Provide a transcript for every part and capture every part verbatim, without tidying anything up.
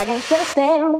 a gangster stand.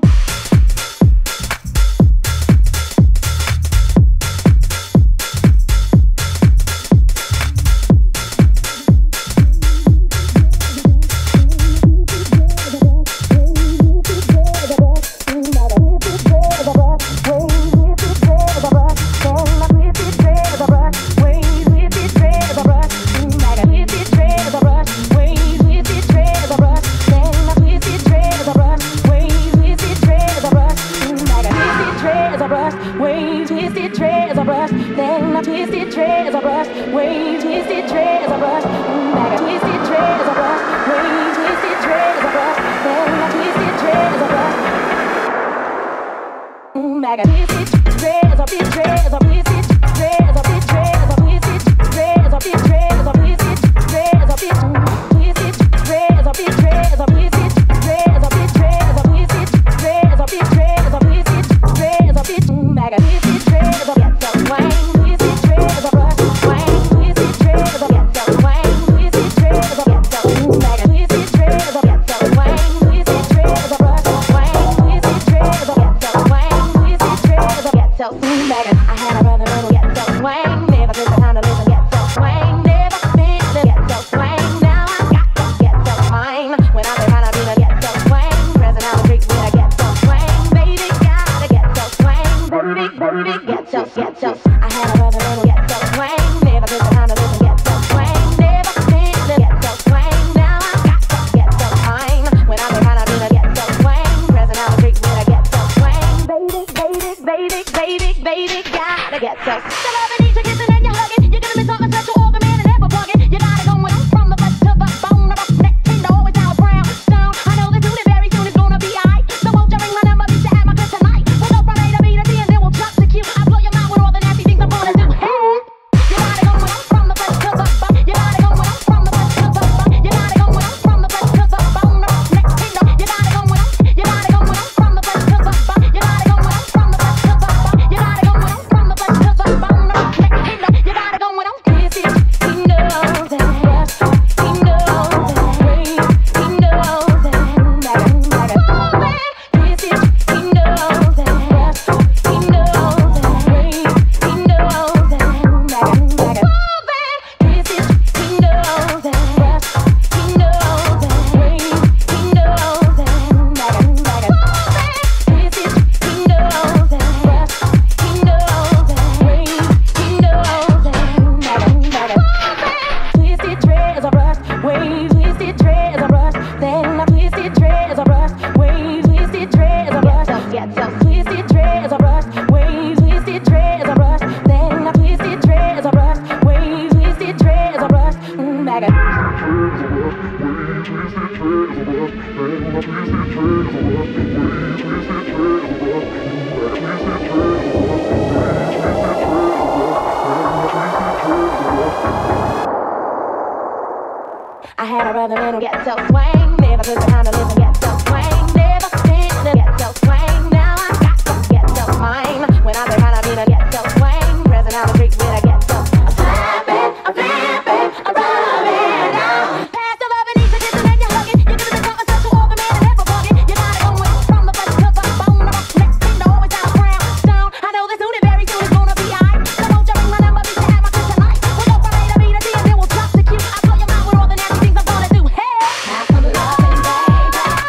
I had a brother in a ghetto swing, never took the time to live in ghetto swing, never been in a ghetto swing. Now I got the ghetto mine. When I say mine, I mean a ghetto swing. Present out the street with a ghetto. I'm slapping, I'm flipping, I'm rubbing out. Pass the love and eat the dish and then you hug it. You give it the something special, all the man and never bug it. You gotta go with it from the bus to the bone. I'm next thing to always down brown stone. I know this soon and very soon it's gonna be aight. So don't you ring my number, be to have my good tonight. We'll go from A to B to D and then we'll drop the Q. I blow your mind with all the nasty things I'm gonna do. Hey, have some loving, baby.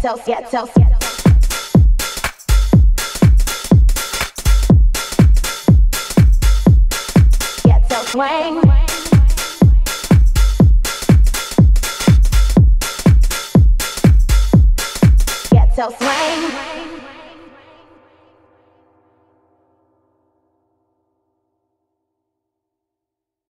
ghetto, ghetto, ghetto swing. Ghetto swing.